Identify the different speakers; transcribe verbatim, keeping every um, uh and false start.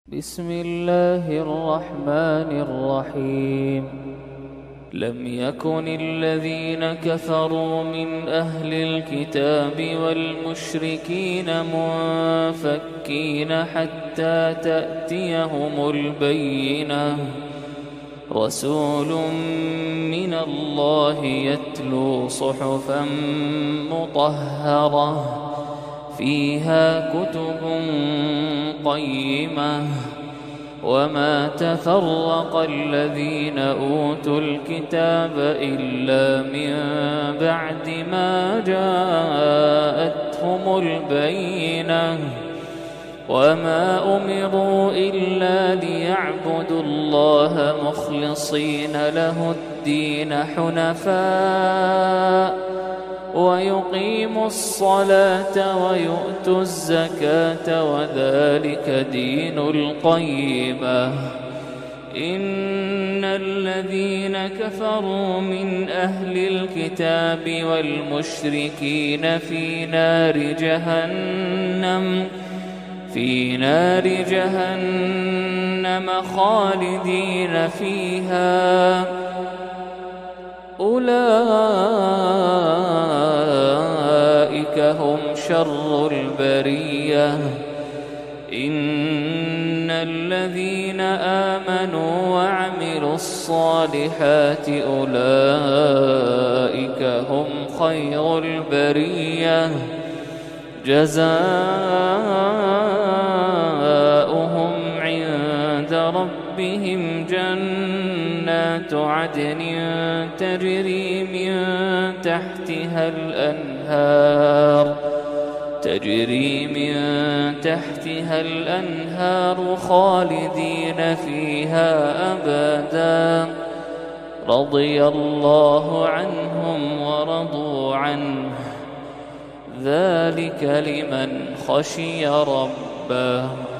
Speaker 1: بسم الله الرحمن الرحيم. لم يكن الذين كفروا من أهل الكتاب والمشركين منفكين حتى تأتيهم البينة، رسول من الله يتلو صحفا مطهرة فيها كتب قيمة، وما تفرق الذين أوتوا الكتاب إلا من بعد ما جاءتهم البينة، وما أمروا إلا ليعبدوا الله مخلصين له الدين حنفاء ويقيموا الصلاة ويؤتوا الزكاة وذلك دين القيمة. إن الذين كفروا من أهل الكتاب والمشركين في نار جهنم في نار جهنم خالدين فيها، أولئك هم شر البرية. إن الذين آمنوا وعملوا الصالحات أولئك هم خير البرية، جزاؤهم عند ربهم جنات عدن تجري من تحتها الأنهار تجري من تحتها الأنهار خالدين فيها أبدا، رضي الله عنهم ورضوا عنه، ذلك لمن خشي ربه.